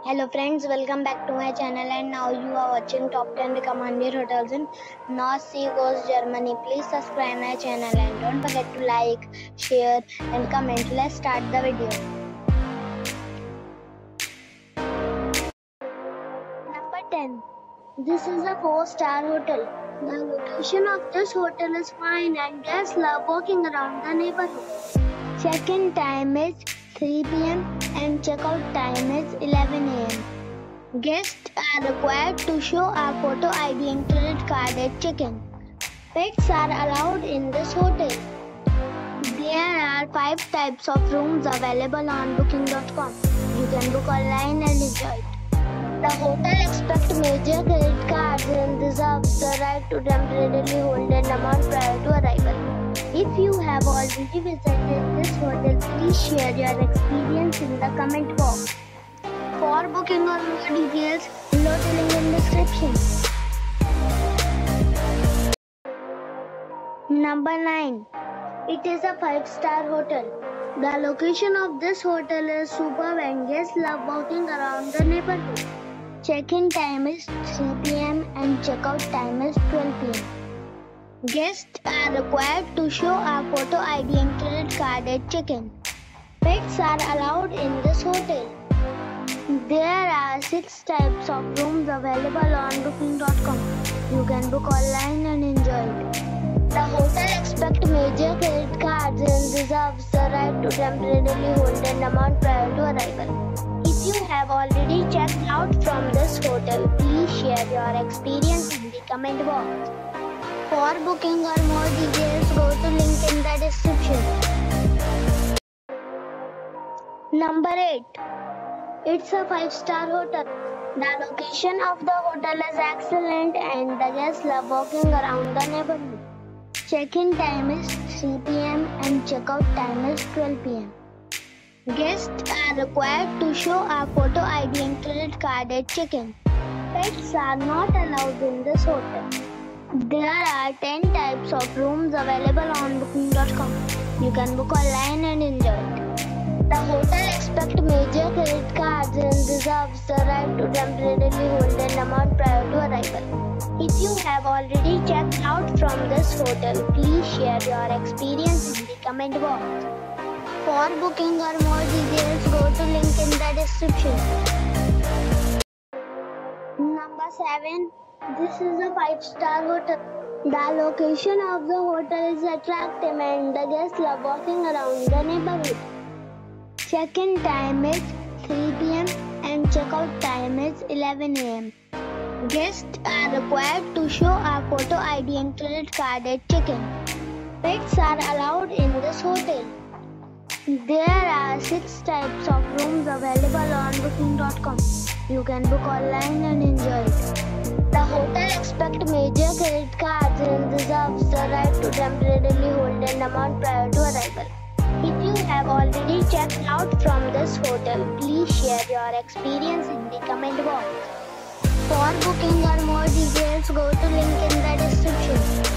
Hello friends, welcome back to my channel and now you are watching top 10 recommended hotels in North Sea Coast, Germany. Please subscribe my channel and don't forget to like, share and comment. Let's start the video. Number 10. This is a 4-star hotel. The location of this hotel is fine and guests love walking around the neighborhood. Check-in time is 3 p.m. and check-out time is 11 a.m. Guests are required to show a photo ID and credit card at check-in. Pets are allowed in this hotel. There are 5 types of rooms available on booking.com. You can book online and enjoy it. The hotel expects major credit cards and reserves the right to temporarily hold an amount prior to arrival. If you have already visited this hotel, please share your experience in the comment box. For booking or more details, below the link in description. Number 9. It is a 5-star hotel. The location of this hotel is superb and guests love walking around the neighborhood. Check-in time is 3 p.m. and check-out time is 12 p.m. Guests are required to show a photo ID and credit card at check-in. Pets are allowed in this hotel. There are 6 types of rooms available on booking.com. You can book online and enjoy it. The hotel expects major credit cards and reserves the right to temporarily hold an amount prior to arrival. If you have already checked out from this hotel, please share your experience in the comment box. For booking or more details, go to link in the description. Number 8. It's a 5-star hotel. The location of the hotel is excellent and the guests love walking around the neighborhood. Check-in time is 3 p.m. and check-out time is 12 p.m. Guests are required to show a photo ID and credit card at check-in. Pets are not allowed in this hotel. There are 10 types of rooms available on booking.com. You can book online and enjoy it. The hotel expects major credit cards and reserves the right to temporarily hold an amount prior to arrival. If you have already checked out from this hotel, please share your experience in the comment box. For booking or more details, go to link in the description. Number 7. This is a 5-star hotel. The location of the hotel is attractive and the guests love walking around the neighborhood. Check-in time is 3 p.m. and check-out time is 11 a.m. Guests are required to show a photo ID and credit card at check-in. Pets are allowed in this hotel. There are 6 types of rooms available on booking.com. You can book online and enjoy it. The hotel expects major credit cards and reserves the right to temporarily hold an amount prior to arrival. If you have already checked out from this hotel, please share your experience in the comment box. For booking or more details, go to link in the description.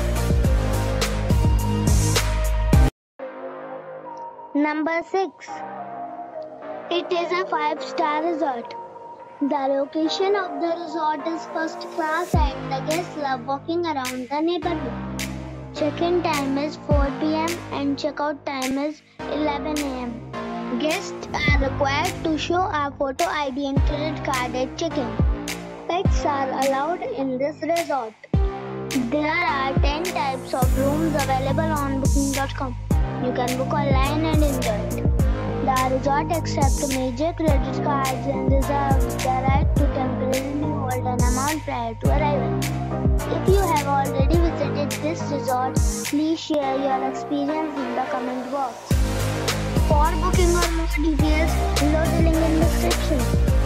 Number 6. It is a 5-star resort. The location of the resort is first class and the guests love walking around the neighborhood. Check-in time is 4 p.m. and check-out time is 11 a.m. Guests are required to show a photo ID and credit card at check-in. Pets are allowed in this resort. There are 10 types of rooms available on booking.com. You can book online and enjoy it. The resort accepts major credit cards and reserves the right to temporarily hold an amount prior to arrival. If you have already visited this resort, please share your experience in the comment box. For booking or more details, below the link in description.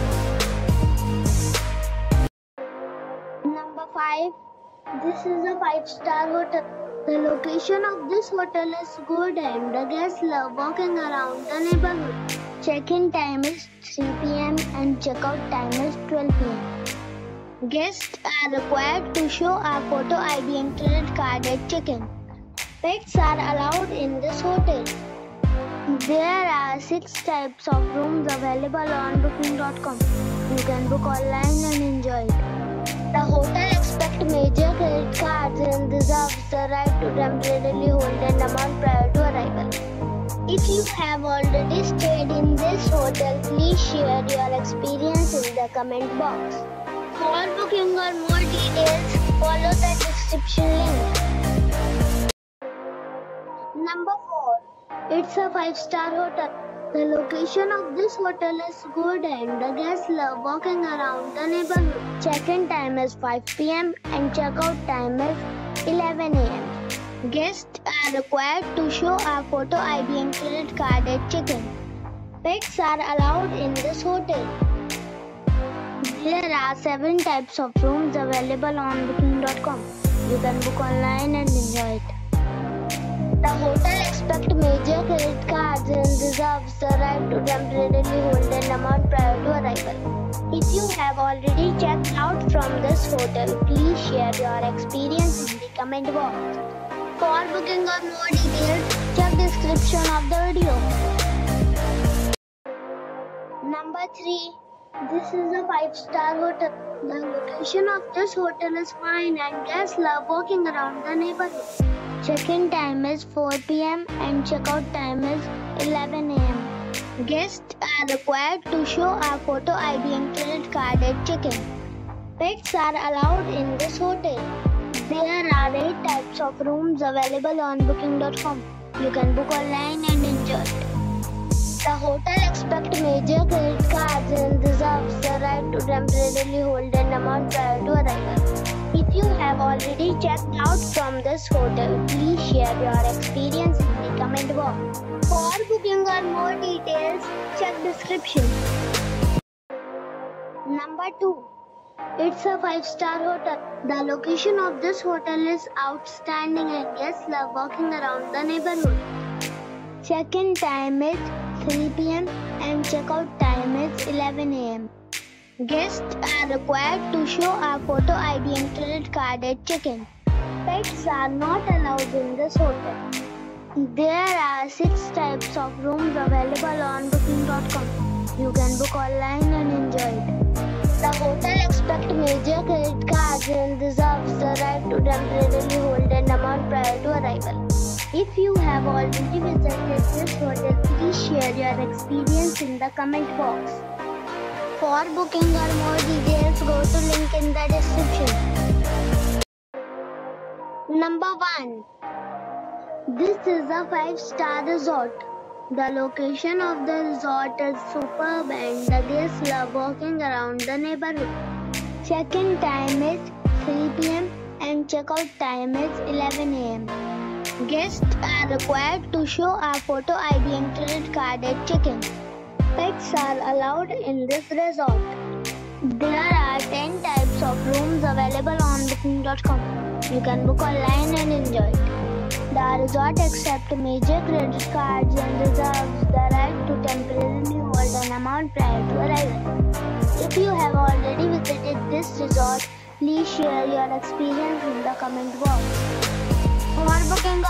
Number 5. This is a 5-star hotel. The location of this hotel is good and the guests love walking around the neighborhood. Check-in time is 3 p.m. and check-out time is 12 p.m. Guests are required to show a photo ID and credit card at check-in. Pets are allowed in this hotel. There are 6 types of rooms available on booking.com. You can book online and enjoy it. The hotel accepts major credit cards and reserves the right to temporarily hold an amount prior to arrival. If you have already stayed in this hotel, please share your experience in the comment box. For booking or more details, follow the description link. Number 4. It's a 5-star hotel. The location of this hotel is good and the guests love walking around the neighborhood. Check-in time is 5 p.m. and check-out time is 11 a.m. Guests are required to show a photo ID and credit card at check-in. Pets are allowed in this hotel. There are 7 types of rooms available on booking.com. You can book online and enjoy it. The hotel accepts major credit cards and reserves the right to temporarily hold an amount prior to arrival. If you have already checked out from this hotel, please share your experience in the comment box. For booking or more details, check description of the video. Number 3. This is a 5-star hotel. The location of this hotel is fine and guests love walking around the neighborhood. Check-in time is 4 p.m. and check-out time is 11 a.m. Guests are required to show a photo ID and credit card at check-in. Pets are allowed in this hotel. There are 8 types of rooms available on booking.com. You can book online and enjoy it. The hotel accepts major credit cards and reserves the right to temporarily hold an amount prior to arrival. If you have already checked out from this hotel, please share your experience in the comment box. For booking or more details, check description. Number 2. It's a 5-star hotel. The location of this hotel is outstanding and guests love walking around the neighborhood. Check-in time is 3 p.m. and check-out time is 11 a.m. Guests are required to show a photo ID and credit card at check-in. Pets are not allowed in this hotel. There are 6 types of rooms available on booking.com. You can book online and enjoy it. The hotel accepts major credit cards and reserves the right to temporarily hold an amount prior to arrival. If you have already visited this hotel, please share your experience in the comment box. For booking or more details, go to link in the description. Number 1. This is a 5-star resort. The location of the resort is superb and the guests love walking around the neighborhood. Check-in time is 3 p.m. and check-out time is 11 a.m. Guests are required to show a photo ID and credit card at check-in. Pets are allowed in this resort. There are 10 types of rooms available on booking.com. You can book online and enjoy it. The resort accepts major credit cards and reserves the right to temporarily hold an amount prior to arrival. If you have already visited this resort, please share your experience in the comment box. For booking